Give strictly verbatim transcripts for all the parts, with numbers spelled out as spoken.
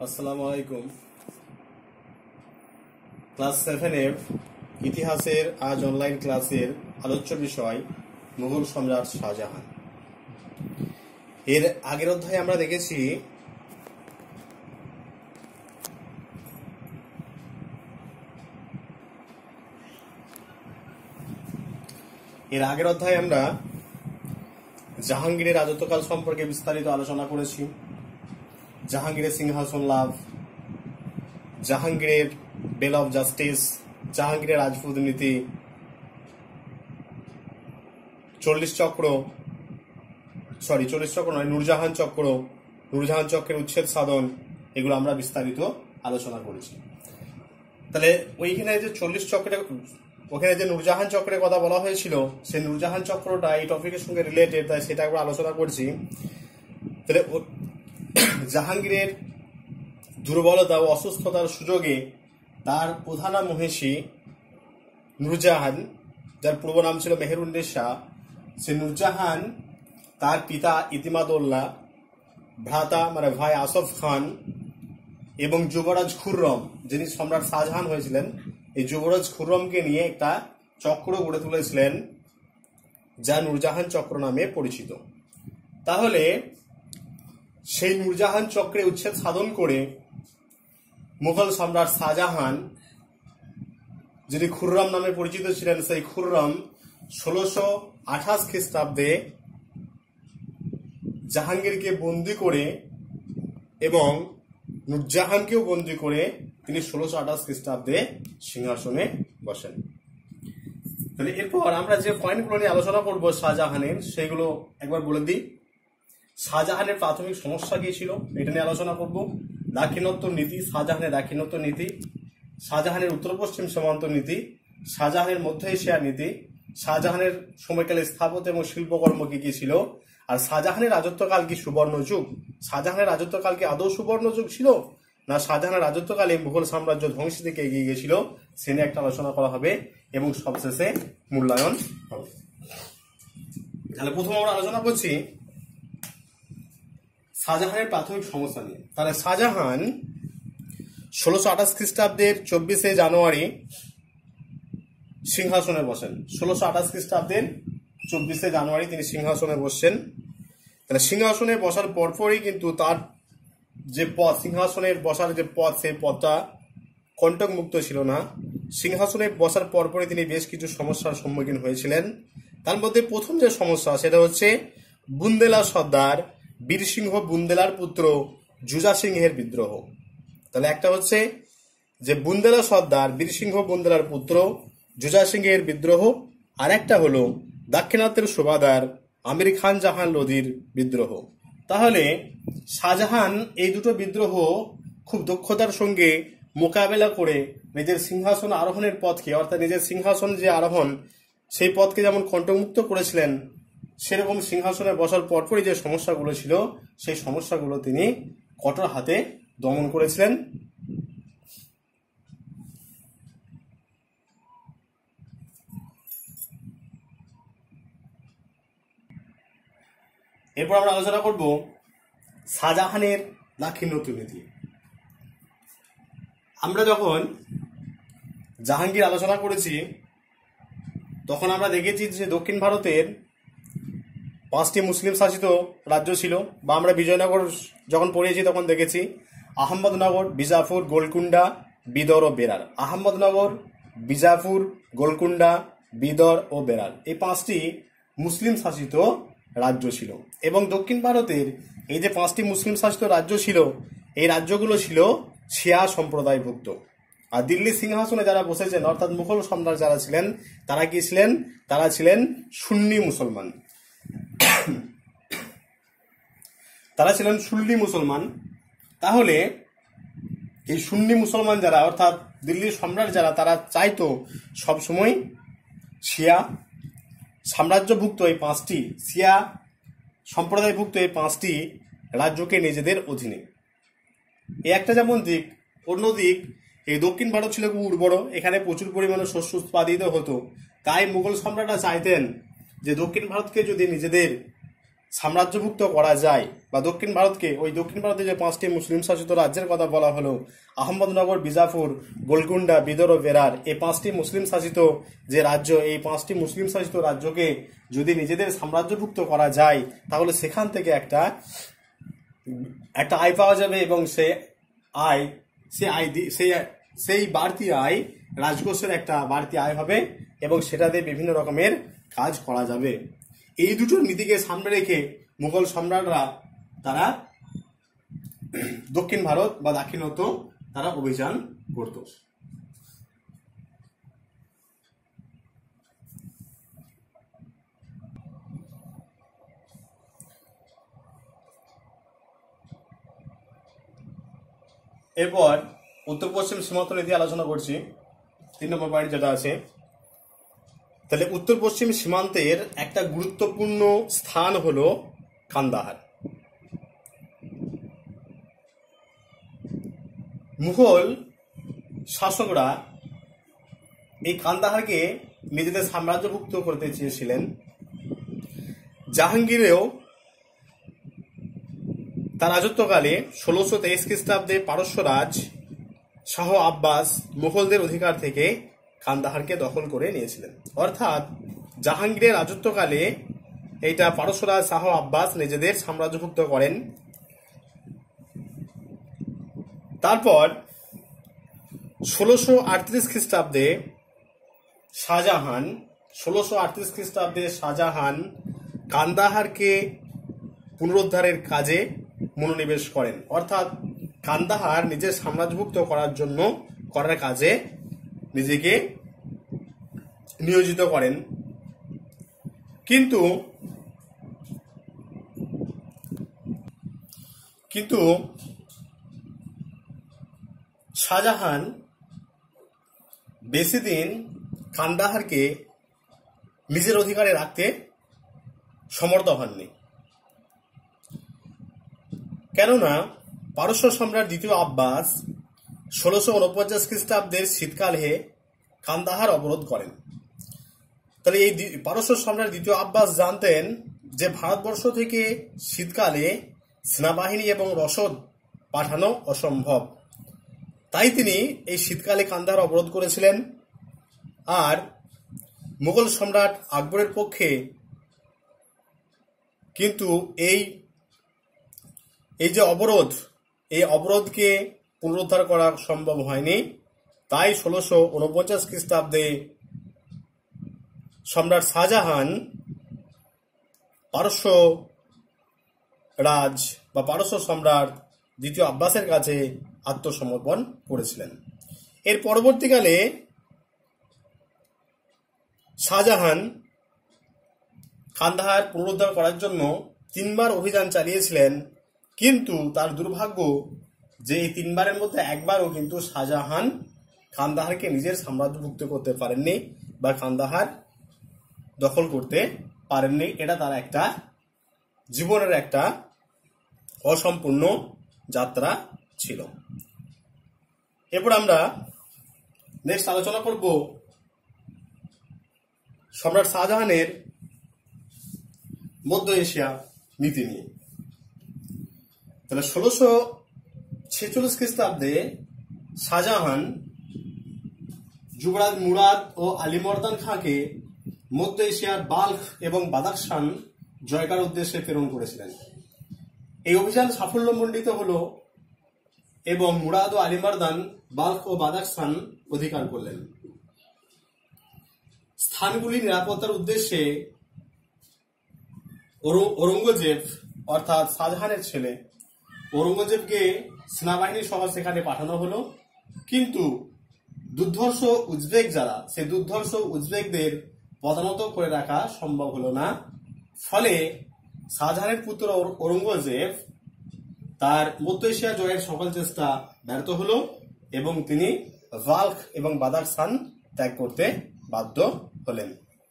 আসসালামু আলাইকুম। Class seven এর ইতিহাসের আজ অনলাইন ক্লাসের আলোচ্য বিষয় মুঘল সম্রাট শাহজাহান। এর আগের অধ্যায়ে আমরা দেখেছি এর আগের অধ্যায়ে আমরা জাহাঙ্গীরের রাজত্বকাল সম্পর্কে বিস্তারিত আলোচনা করেছি। জাহাঙ্গীরের সিংহাসন লাভ, জাহাঙ্গীরের বেল অফ জাস্টিস, জাহাঙ্গীরের রাজপুত নীতি, চল্লিশ চক্র সরি চল্লিশ চক্র নয় নূরজাহান চক্র, নূরজাহান চক্রের উচ্ছেদ সাধন, এগুলো আমরা বিস্তারিত আলোচনা করেছি। তাহলে ওইখানে যে চল্লিশ চক্রে ওখানে যে নূরজাহান চক্রের কথা বলা হয়েছিল, সেই নূরজাহান চক্রটা এই টপিকের সঙ্গে রিলেটেড, তাই সেটা আমরা আলোচনা করছি। তাহলে জাহাঙ্গীরের দুর্বলতা ও অসুস্থতার সুযোগে তার প্রধানা মহিষী নূরজাহান, যার পূর্ব নাম ছিল মেহেরুন্নেসা, সে নূরজাহান তার পিতা ইতিমাদউল্লাহ, ভ্রাতা মানে ভাই আসফ খান এবং যুবরাজ খুররম, যিনি সম্রাট শাহজাহান হয়েছিলেন, এই যুবরাজ খুররমকে নিয়ে একটা চক্র গড়ে তুলেছিলেন, যা নূরজাহান চক্র নামে পরিচিত। তাহলে সেই নূরজাহান চক্রে উচ্ছেদ সাধন করে মুঘল সম্রাট শাহজাহান, যিনি খুররম নামে পরিচিত ছিলেন, সেই খুররম ষোলোশো আঠাশ খ্রিস্টাব্দে জাহাঙ্গীরকে বন্দী করে এবং নূরজাহানকেও বন্দী করে তিনি ষোলোশো আঠাশ খ্রিস্টাব্দে সিংহাসনে বসেন। তাহলে এরপর আমরা যে পয়েন্টগুলো নিয়ে আলোচনা করবো শাহজাহানের, সেগুলো একবার বলে দিই। শাহজাহানের প্রাথমিক সমস্যা কি ছিল, এটা নিয়ে আলোচনা করব। দাক্ষিণাত্য নীতি, শাহজাহানের দাক্ষিণাত্য নীতি, শাহজাহানের উত্তর পশ্চিম সীমান্ত নীতি, শাহজাহানের মধ্য এশিয়ার নীতি, শাহজাহানের সময়কালে স্থাপত্য এবং শিল্পকর্ম কি কি ছিল, আর শাহজাহানের রাজত্বকাল কি সুবর্ণ যুগ, শাহজাহানের রাজত্বকাল কি আদৌ সুবর্ণ যুগ ছিল, না শাহজাহানের রাজত্বকালে মুঘল সাম্রাজ্য ধ্বংসের দিকে এগিয়ে গিয়েছিল, সে নিয়ে একটা আলোচনা করা হবে এবং সবশেষে মূল্যায়ন হবে। তাহলে প্রথম আমরা আলোচনা করছি শাহজাহানের প্রাথমিক সমস্যা নিয়ে। তাহলে শাহজাহান ষোলোশো আঠাশ খ্রিস্টাব্দের চব্বিশে জানুয়ারি সিংহাসনে বসেন। ষোলোশো আঠাশ খ্রিস্টাব্দের চব্বিশে জানুয়ারি তিনি সিংহাসনে বসছেন। তাহলে সিংহাসনে বসার পরপরই কিন্তু তার যে পদ, সিংহাসনের বসার যে পদ, সেই পদটা কণ্টক মুক্ত ছিল না। সিংহাসনে বসার পরপরই তিনি বেশ কিছু সমস্যার সম্মুখীন হয়েছিলেন। তার মধ্যে প্রথম যে সমস্যা, সেটা হচ্ছে বুন্দেলা সর্দার বীরসিংহ বুন্দেলার পুত্র জুজা সিংহের বিদ্রোহ। তাহলে একটা হচ্ছে যে বুন্দেলা সর্দার বীরসিংহ বুন্দেলার পুত্র জুজা সিংহের বিদ্রোহ, আর একটা হলো দাক্ষিণাত্যের সুবাদার আমির খান জাহান লোদির বিদ্রোহ। তাহলে শাহজাহান এই দুটো বিদ্রোহ খুব দক্ষতার সঙ্গে মোকাবেলা করে নিজের সিংহাসন আরোহণের পথকে, অর্থাৎ নিজের সিংহাসন যে আরোহণ, সেই পথকে যেমন কণ্টকমুক্ত করেছিলেন, সেরকম সিংহাসনে বসার পরপরই যে সমস্যাগুলো ছিল, সেই সমস্যাগুলো তিনি কঠোর হাতে দমন করেছিলেন। এরপর আমরা আলোচনা করব শাহজাহানের দাক্ষিণাত্য নীতি। আমরা যখন জাহাঙ্গীর আলোচনা করেছি, তখন আমরা দেখেছি যে দক্ষিণ ভারতের পাঁচটি মুসলিম শাসিত রাজ্য ছিল, বা আমরা বিজয়নগর যখন পড়িয়েছি তখন দেখেছি আহমদনগর, বিজাপুর, গোলকুন্ডা, বিদর ও বেরার। আহমদনগর, বিজাপুর, গোলকুন্ডা, বিদর ও বেরার, এই পাঁচটি মুসলিম শাসিত রাজ্য ছিল। এবং দক্ষিণ ভারতের এই যে পাঁচটি মুসলিম শাসিত রাজ্য ছিল, এই রাজ্যগুলো ছিল শিয়া সম্প্রদায়ভুক্ত। আর দিল্লি সিংহাসনে যারা বসেছেন, অর্থাৎ মুঘল সম্রাট যারা ছিলেন, তারা কি ছিলেন? তারা ছিলেন সুন্নি মুসলমান। তারা ছিলেন সুন্নি মুসলমান। তাহলে এই সুন্নি মুসলমান যারা, অর্থাৎ দিল্লির সম্রাট যারা, তারা চাইতো সবসময় শিয়া সাম্রাজ্যভুক্ত এই পাঁচটি, শিয়া সম্প্রদায়ভুক্ত এই পাঁচটি রাজ্যকে নিজেদের অধীনে। এই একটা যেমন দিক, অন্য দিক এই দক্ষিণ ভারত ছিল খুব উর্বর, এখানে প্রচুর পরিমাণে শস্য উৎপাদিত হতো। তাই মুঘল সম্রাটরা চাইতেন যে দক্ষিণ ভারতকে যদি নিজেদের সাম্রাজ্যভুক্ত করা যায়, বা দক্ষিণ ভারতকে, ওই দক্ষিণ ভারতে যে পাঁচটি মুসলিম শাসিত রাজ্যের কথা বলা হলো, আহমদনগর, বিজাপুর, গোলকুন্ডা, বিদর ও বেরার, এই পাঁচটি মুসলিম শাসিত যে রাজ্য, এই পাঁচটি মুসলিম শাসিত রাজ্যকে যদি নিজেদের সাম্রাজ্যভুক্ত করা যায়, তাহলে সেখান থেকে একটা একটা আয় পাওয়া যাবে, এবং সে আয় সে আয় সেই সেই বাড়তি আয় রাজকোষের একটা বাড়তি আয় হবে, এবং সেটাতে বিভিন্ন রকমের কাজ করা যাবে। এই দুটো নীতিকে সামনে রেখে মুঘল সম্রাটরা তারা দক্ষিণ ভারত বা দাক্ষিণাত্য তারা অভিযান করত। এরপর উত্তর পশ্চিম সীমান্ত নীতি আলোচনা করছি, তিন নম্বর পয়েন্ট যেটা আছে। তাহলে উত্তর পশ্চিম সীমান্তের একটা গুরুত্বপূর্ণ স্থান হলো কান্দাহার। মুঘল শাসকরা এই কান্দাহারকে নিজেদের সাম্রাজ্যভুক্ত করতে চেয়েছিলেন। জাহাঙ্গীরেও তার রাজত্বকালে ষোলোশো তেইশ খ্রিস্টাব্দে পারস্যরাজ শাহ আব্বাস মুঘলদের অধিকার থেকে কান্দাহারকে দখল করে নিয়েছিলেন। অর্থাৎ জাহাঙ্গীরের রাজত্বকালে এইটা পারস্যরাজ শাহ আব্বাস নিজেদের সাম্রাজ্যভুক্ত করেন। তারপর ষোলোশো আটত্রিশ খ্রিস্টাব্দে শাহজাহান ষোলোশো আটত্রিশ খ্রিস্টাব্দে শাহজাহান কান্দাহারকে পুনরুদ্ধারের কাজে মনোনিবেশ করেন। অর্থাৎ কান্দাহার নিজের সাম্রাজ্যভুক্ত করার জন্য করার কাজে নিজেকে নিয়োজিত করেন। কিন্তু কিন্তু শাহজাহান বেশি দিন কান্দাহারকে নিজের অধিকারে রাখতে সমর্থ হননি, কেননা পারস্য সম্রাট দ্বিতীয় আব্বাস ষোলোশো উনপঞ্চাশ খ্রিস্টাব্দের শীতকালে কান্দাহার অবরোধ করেন। তাহলে এই পারস্য সম্রাট দ্বিতীয় আব্বাস জানতেন যে ভারতবর্ষ থেকে শীতকালে সেনাবাহিনী এবং রসদ পাঠানো অসম্ভব, তাই তিনি এই শীতকালে কান্দাহার অবরোধ করেছিলেন। আর মুঘল সম্রাট আকবরের পক্ষে কিন্তু এই এই যে অবরোধ, এই অবরোধকে পুনরুদ্ধার করা সম্ভব হয়নি। তাই ষোলোশো উনপঞ্চাশ খ্রিস্টাব্দে সম্রাট শাহজাহান পারস্য রাজ বা পারস্য সম্রাট দ্বিতীয় আব্বাসের কাছে আত্মসমর্পণ করেছিলেন। এর পরবর্তীকালে শাহজাহান কান্দাহার পুনরুদ্ধার করার জন্য তিনবার অভিযান চালিয়েছিলেন, কিন্তু তার দুর্ভাগ্য যে এই তিনবারের মধ্যে একবারও কিন্তু শাহজাহান কান্দাহারকে নিজের সাম্রাজ্যভুক্ত করতে পারেননি বা কান্দাহার দখল করতে পারেননি। এটা তার একটা জীবনের একটা অসম্পূর্ণ যাত্রা ছিল। এরপর আমরা নেক্সট আলোচনা করব সম্রাট শাহজাহানের মধ্য এশিয়া নীতি নিয়ে। তাহলে ষোলোশো ছেচল্লিশ খ্রিস্টাব্দে শাহজাহান যুবরাজ মুরাদ ও আলিমর্দান খাঁকে মধ্য এশিয়ার বাল্খ এবং বাদাখশান জয় করার উদ্দেশ্যে প্রেরণ করেছিলেন। এই অভিযান সাফল্যমণ্ডিত হল এবং মুরাদ ও আলিমর্দান বাল্খ ও বাদাখশান অধিকার করলেন। স্থানগুলি নিরাপত্তার উদ্দেশ্যে ঔরঙ্গজেব অর্থাৎ শাহজাহানের ছেলে ঔরঙ্গজেবকে সেনাবাহিনী সহ সেখানে পাঠানো হলো, কিন্তু দুর্ধর্ষ উজবেক যারা, সেই দুর্ধর্ষ উজবেকদের পদানত করে রাখা সম্ভব হলো না। ফলে শাহজাহানের পুত্র ঔরঙ্গজেব তার মধ্য এশিয়া জয়ের সকল চেষ্টা ব্যর্থ হলো এবং তিনি বাল্খ এবং বাদাখশান ত্যাগ করতে বাধ্য হলেন।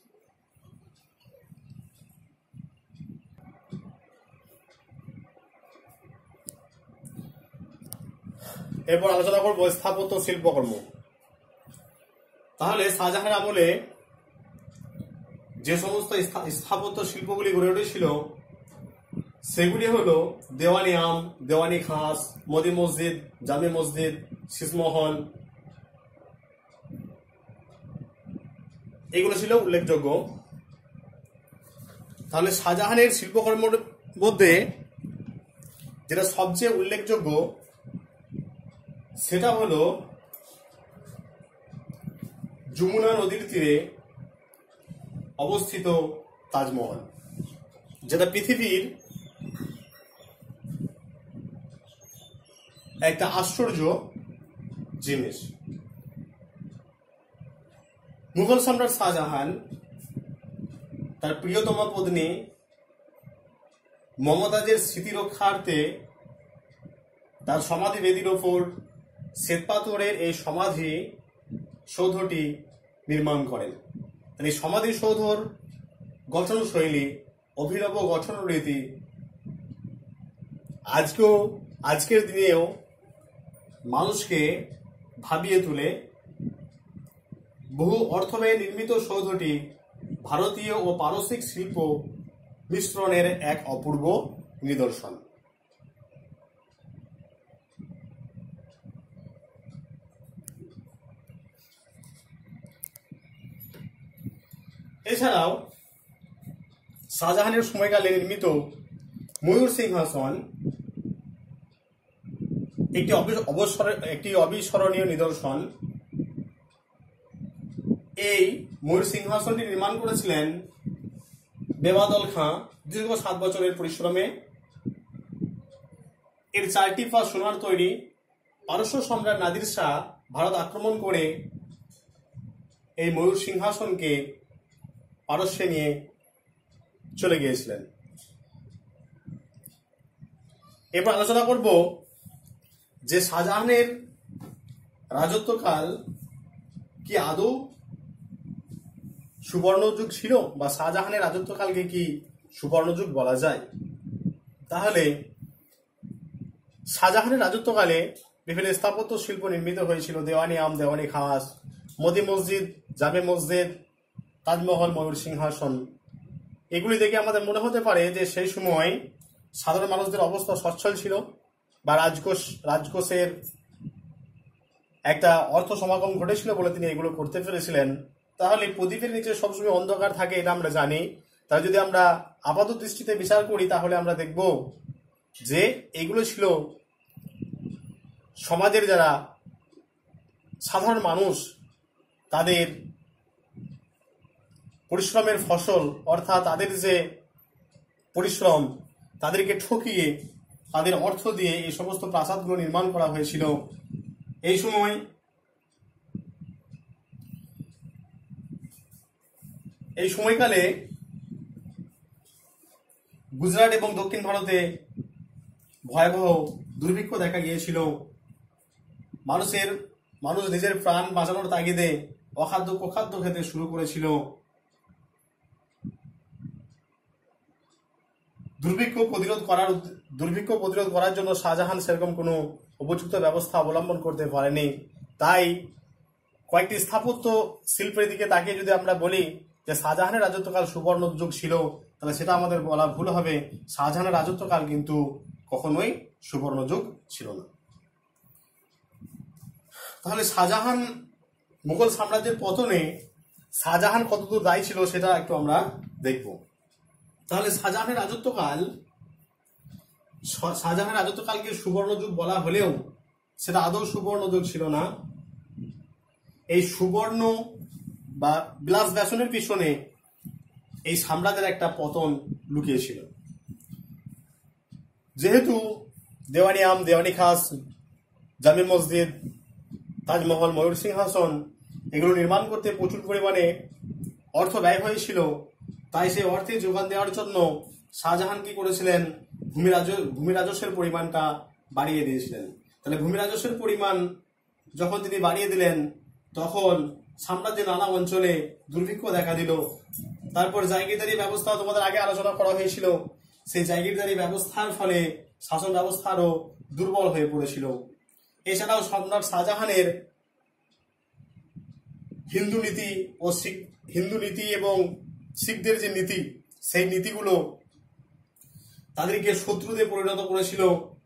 এরপর আলোচনা করব স্থাপত্য শিল্পকর্ম। তাহলে শাহজাহানের আমলে যে সমস্ত স্থাপত্য শিল্পগুলি গড়ে উঠেছিল সেগুলি হলো দেওয়ানি আম, দেওয়ানি খাস, মোদি মসজিদ, জামে মসজিদ, শীষমহল, এগুলো ছিল উল্লেখযোগ্য। তাহলে শাহজাহানের শিল্পকর্মের মধ্যে যেটা সবচেয়ে উল্লেখযোগ্য সেটা হলো যমুনা নদীর তীরে অবস্থিত তাজমহল, যেটা পৃথিবীর একটা আশ্চর্য জিনিস। মুঘল সম্রাট শাহজাহান তার প্রিয়তমা পত্নী মমতাজের স্মৃতি রক্ষার্থে তার সমাধি বেদির ওপর শ্বেতপাথরের এই সমাধি সৌধটি নির্মাণ করেন। এই সমাধি সৌধর গঠন শৈলী, অভিনব গঠন রীতি আজকেও আজকের দিনেও মানুষকে ভাবিয়ে তোলে। বহু অর্থব্যয়ে নির্মিত সৌধটি ভারতীয় ও পারসিক শিল্প মিশ্রণের এক অপূর্ব নিদর্শন। এছাড়াও শাহজাহানের সময়কালে নির্মিত ময়ূর সিংহাসন একটি অবসর একটি অবিস্মরণীয় নিদর্শন। এই ময়ূর সিংহাসনটি নির্মাণ করেছিলেন বেবাদল খাঁ দীর্ঘ সাত বছরের পরিশ্রমে। এর চারটি পা সোনার তৈরি। পারস্য সম্রাট নাদির শাহ ভারত আক্রমণ করে এই ময়ূর সিংহাসনকে পারস্যে নিয়ে চলে গিয়েছিলেন। এবার আলোচনা করব যে শাহজাহানের রাজত্বকাল কি আদৌ সুবর্ণযুগ ছিল, বা শাহজাহানের রাজত্বকালকে কি সুবর্ণযুগ বলা যায়। তাহলে শাহজাহানের রাজত্বকালে বিভিন্ন স্থাপত্য শিল্প নির্মিত হয়েছিল। দেওয়ানি আম, দেওয়ানি খাস, মোদি মসজিদ, জামে মসজিদ, তাজমহল, ময়ূর সিংহাসন, এগুলি দেখে আমাদের মনে হতে পারে যে সেই সময় সাধারণ মানুষদের অবস্থা সচ্ছল ছিল, বা রাজকোষ রাজকোষের একটা অর্থ সমাগম ঘটেছিল বলে তিনি এগুলো করতে পেরেছিলেন। তাহলে প্রদীপের নিচে সবসময় অন্ধকার থাকে, এটা আমরা জানি। তাই যদি আমরা আপাত দৃষ্টিতে বিচার করি তাহলে আমরা দেখব যে এগুলো ছিল সমাজের যারা সাধারণ মানুষ তাদের পরিশ্রমের ফসল, অর্থাৎ তাদের যে পরিশ্রম, তাদেরকে ঠকিয়ে তাদের অর্থ দিয়ে এই সমস্ত প্রাসাদগুলো নির্মাণ করা হয়েছিল। এই সময় এই সময়কালে গুজরাট এবং দক্ষিণ ভারতে ভয়াবহ দুর্ভিক্ষ দেখা গিয়েছিল। মানুষের মানুষ নিজের প্রাণ বাঁচানোর তাগিদে অখাদ্য কুখাদ্য খেতে শুরু করেছিল। দুর্ভিক্ষ প্রতিরোধ করার দুর্ভিক্ষ প্রতিরোধ করার জন্য শাহজাহান সেরকম কোনো উপযুক্ত ব্যবস্থা অবলম্বন করতে পারেনি। তাই কয়েকটি স্থাপত্য শিল্পের দিকে তাকিয়ে যদি আমরা বলি যে শাহজাহানের রাজত্বকাল সুবর্ণ যুগ ছিল, তাহলে সেটা আমাদের বলা ভুল হবে। শাহজাহানের রাজত্বকাল কিন্তু কখনোই সুবর্ণ যুগ ছিল না। তাহলে শাহজাহান মুঘল সাম্রাজ্যের পতনে শাহজাহান কতদূর দায়ী ছিল সেটা একটু আমরা দেখব। তাহলে শাহজাহানের রাজত্বকাল শাহজাহানের রাজত্বকালকে সুবর্ণ যুগ বলা হলেও সেটা আদৌ সুবর্ণ যুগ ছিল না। এই সুবর্ণ বা বিলাস ব্যসনের পিছনে এই সাম্রাজ্যের একটা পতন লুকিয়েছিল। যেহেতু দেওয়ানি আম, দেওয়ানি খাস, জামে মসজিদ, তাজমহল, ময়ূর সিংহাসন এগুলো নির্মাণ করতে প্রচুর পরিমাণে অর্থ ব্যয় হয়েছিল, তাই সেই অর্থে যোগান দেওয়ার জন্য শাহজাহান কি করেছিলেন, ভূমি রাজ ভূমি রাজস্বের পরিমাণটা বাড়িয়ে দিয়েছিলেন। তাহলে ভূমি রাজস্বের পরিমাণ যখন তিনি বাড়িয়ে দিলেন তখন সাম্রাজ্যের নানা অঞ্চলে দুর্ভিক্ষ দেখা দিল। তারপর জায়গিরদারি ব্যবস্থা তোমাদের আগে আলোচনা করা হয়েছিল, সেই জায়গিরদারি ব্যবস্থার ফলে শাসন ব্যবস্থা আরো দুর্বল হয়ে পড়েছিল। এছাড়াও সম্রাট শাহজাহানের হিন্দু নীতি ও শিখ হিন্দু নীতি এবং শিখদের যে নীতি, সেই নীতিগুলো তাদেরকে শত্রুতে পরিণত করেছিল।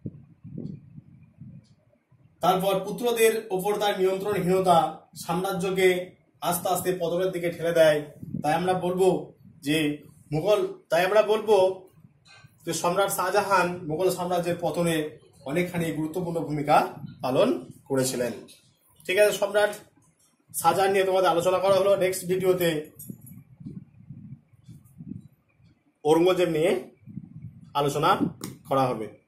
তারপর পুত্রদের ওপর তার নিয়ন্ত্রণহীনতা সাম্রাজ্যকে আস্তে আস্তে পতনের দিকে ঠেলে দেয়। তাই আমরা বলবো যে মুঘল তাই আমরা বলবো যে সম্রাট শাহজাহান মুঘল সাম্রাজ্যের পতনে অনেকখানি গুরুত্বপূর্ণ ভূমিকা পালন করেছিলেন। ঠিক আছে, সম্রাট শাহজাহান নিয়ে তোমাদের আলোচনা করা হলো। নেক্সট ভিডিওতে ঔরঙ্গজেব নিয়ে আলোচনা করা হবে।